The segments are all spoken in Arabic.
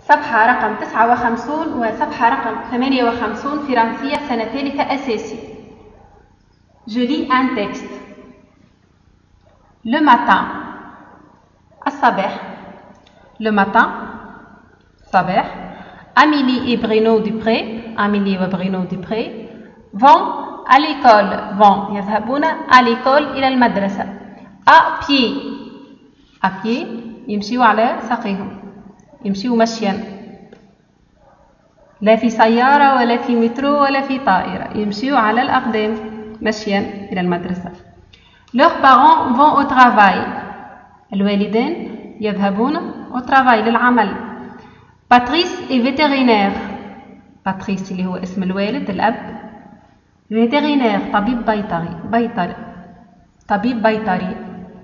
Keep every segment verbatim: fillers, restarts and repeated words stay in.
صفحة رقم تسعة وخمسين وصفحة رقم ثمانية وخمسين فرنسية سنة ثالثة أساسي. Je lis un texte. Le matin. الصباح. Le matin. الصباح. Amélie et Bruno Dupré, Amélie et Bruno Dupré vont à l'école. vont يذهبون à l'école إلى المدرسة. à pied. à pied يمشيوا على ساقيهم. يمشيوا مشيا. لا في سيارة ولا في مترو ولا في طائرة. يمشيوا على الأقدام مشيا إلى المدرسة. Leurs parents vont au travail. الوالدين يذهبون au travail للعمل. Patrice est vétérinaire. Patrice اللي هو اسم الوالد الأب. vétérinaire طبيب بيطري. بيطري طبيب بيطري.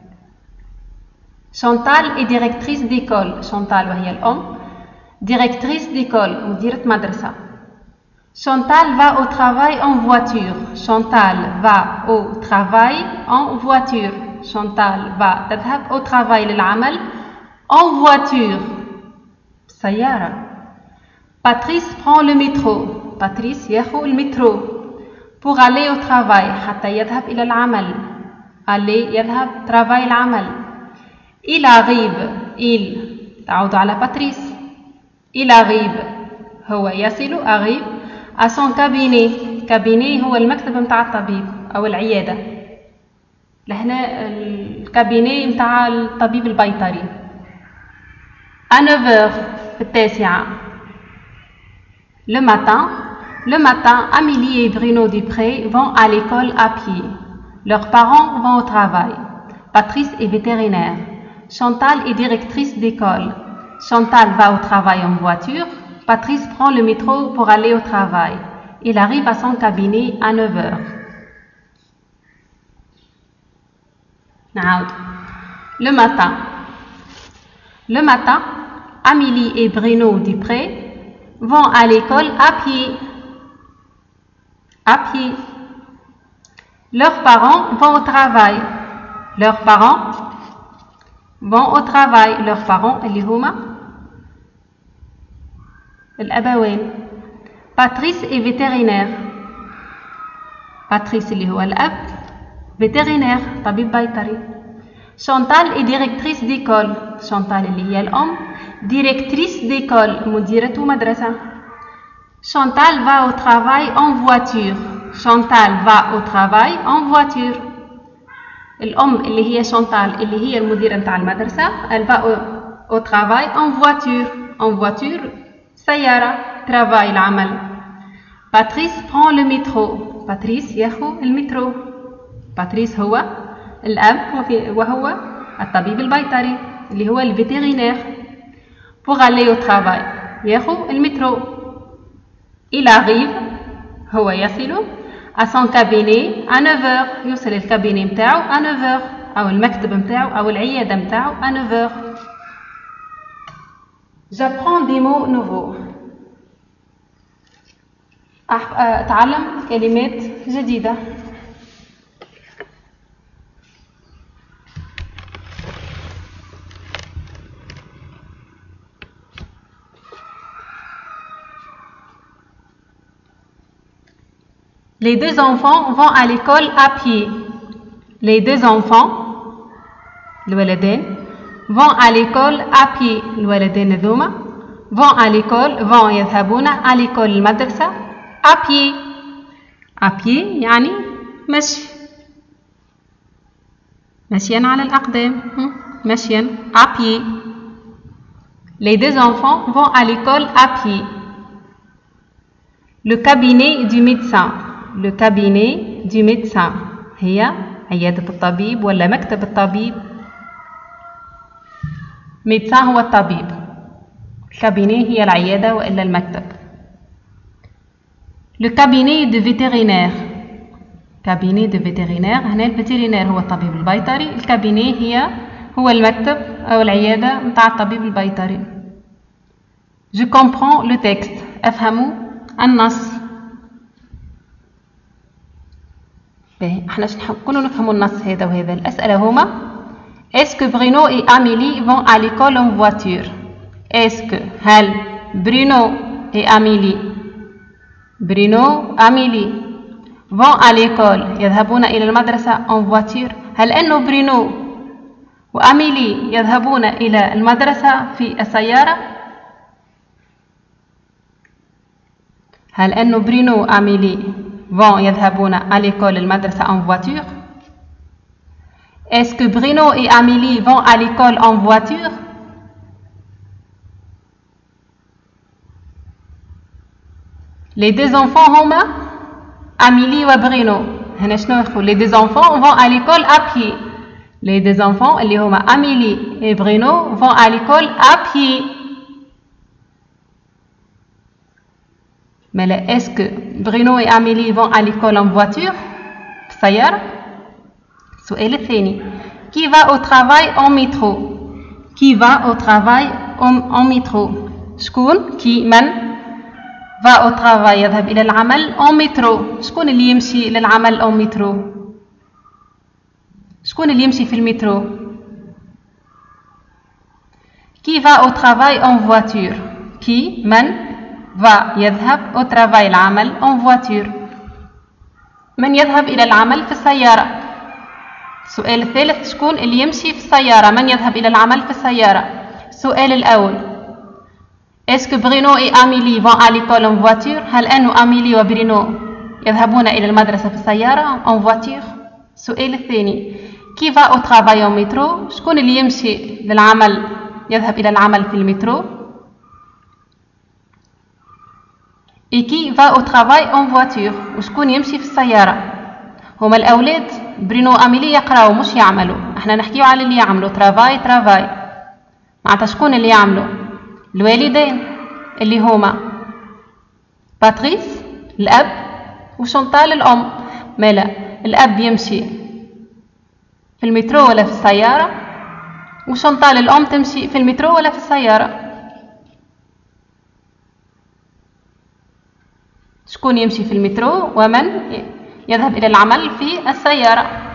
Chantal est directrice d'école. Chantal وهي الأم. Directrice d'école مديرة مدرسة. Chantal va au travail en voiture. Chantal va au travail en voiture. Chantal va تذهب au travail للعمل en voiture. سيارة. Patrice prend le métro. Patrice يأخذ المترو pour aller au travail حتى يذهب إلى العمل. aller يذهب travail العمل. Il arrive. il تعود على Patrice. il arrive هو يصل arrive à son cabinet. cabinet هو المكتب متاع الطبيب أو العيادة. لهنا الكابيني متاع الطبيب البيطري. à neuf heures في التاسعة. le matin le matin Amélie et Bruno Dupré vont à l'école à pied. leurs parents vont au travail. Patrice est vétérinaire. Chantal est directrice d'école. Chantal va au travail en voiture. Patrice prend le métro pour aller au travail. Il arrive à son cabinet à neuf heures. Le matin. Le matin, Amélie et Bruno Dupré vont à l'école à pied. À pied. Leurs parents vont au travail. Leurs parents vont au travail. Leurs parents اللي هما الأبوين. Patrice est vétérinaire. Patrice اللي هو الأب. vétérinaire طبيب بيطري. Chantal est directrice d'école. Chantal اللي هي الأم. directrice d'école مديرة مدرسة. Chantal va au travail en voiture. Chantal va au travail en voiture. الأم اللي هي شانتال اللي هي المديرة متاع المدرسة. elle va au, au travail en voiture. en voiture سيارة travail العمل. Patrice prend le métro. Patrice ياخذ المترو. Patrice هو الأب وهو الطبيب البيطري اللي هو الفيترينير. pour aller au travail ياخذ المترو. il arrive هو يصل à son cabinet à neuf heures. يوصل الكابيني متاعو à neuf heures أو المكتب متاعو أو العيادة متاعو à neuf heures. J'apprends des mots nouveaux. أتعلم كلمات جديدة. Les deux enfants vont à l'école à pied. Les deux enfants الولدين vont à l'école à pied. الولدين ذوما vont à l'école vont يذهبون à l'école المدرسة à pied. à pied يعني مشي. مشيا على الأقدام. مشيا à pied. Les deux enfants vont à l'école à pied. Le cabinet du médecin. Le cabinet du médecin هي عيادة الطبيب ولا مكتب الطبيب. médecin هو الطبيب. cabinet هي العيادة وإلا المكتب. Le cabinet de vétérinaire. cabinet de vétérinaire هنا الفيترينير هو الطبيب البيطري. الكابيني هي هو المكتب أو العيادة متاع الطبيب البيطري. Je comprends le texte. أفهم النص. باهي احنا نكونوا نفهموا النص هذا وهذا. الأسئلة هما Est-ce que Bruno et Amélie vont à l'école en voiture? Est-ce que هل Bruno et Amélie. Bruno, Amélie vont à l'école. يذهبون إلى المدرسة en voiture. هل أنه برونو وأميلي يذهبون إلى المدرسة في السيارة؟ هل أنه برونو وأميلي vont يذهبون à l'école المدرسة en voiture? Est-ce que Bruno et Amélie vont à l'école en voiture? Les deux enfants هما Amélie وبرونو. هنا شنو يقول؟ Les deux enfants vont à l'école à pied. Les deux enfants اللي هما Amélie et Bruno vont à l'école à pied. Mais là, est-ce que Bruno et Amélie vont à l'école en voiture? بالسيارة. السؤال الثاني. Qui va au travail en métro? Qui va au travail en, en métro? شكون؟ كي من؟ va au travail يذهب إلى العمل en métro. شكون اللي يمشي للعمل en métro؟ شكون اللي يمشي في المترو؟ Qui va au travail en voiture? كي من va يذهب au travail العمل en voiture. من يذهب إلى العمل في السيارة. السؤال الثالث شكون اللي يمشي في السيارة؟ من يذهب إلى العمل في السيارة؟ السؤال الأول Est-ce que Bruno et Amélie vont à l'école en voiture؟ هل أن أميلي وبرونو يذهبون إلى المدرسة في السيارة en voiture؟ السؤال الثاني Qui va au travail en métro؟ شكون اللي يمشي للعمل يذهب إلى العمل في المترو؟ Et qui va au travail en voiture؟ وشكون يمشي في السيارة؟ هما الأولاد برونو وأميلي يقراوا مش يعملوا. احنا نحكيو على اللي يعملوا ترافاي ترافاي. معناتها شكون اللي يعملوا؟ الوالدين اللي هما باتريس الأب وشونتال الأم. مالا الأب يمشي في المترو ولا في السيارة وشونتال الأم تمشي في المترو ولا في السيارة. شكون يمشي في المترو ومن يذهب إلى العمل في السيارة؟